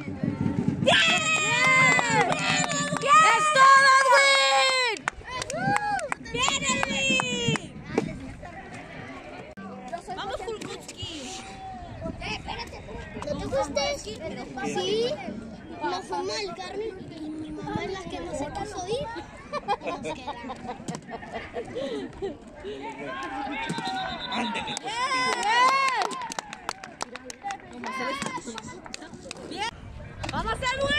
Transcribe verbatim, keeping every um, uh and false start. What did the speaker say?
¡Es todo, Edwin! ¡Bien, Edwin! ¡Vamos, Kulkutski! ¿No te gusta? Sí, nos fuimos al Carmen y mi mamá es la que no se quiso ir. Y nos quedamos. ¡Bien! ¡Vamos, Edwin!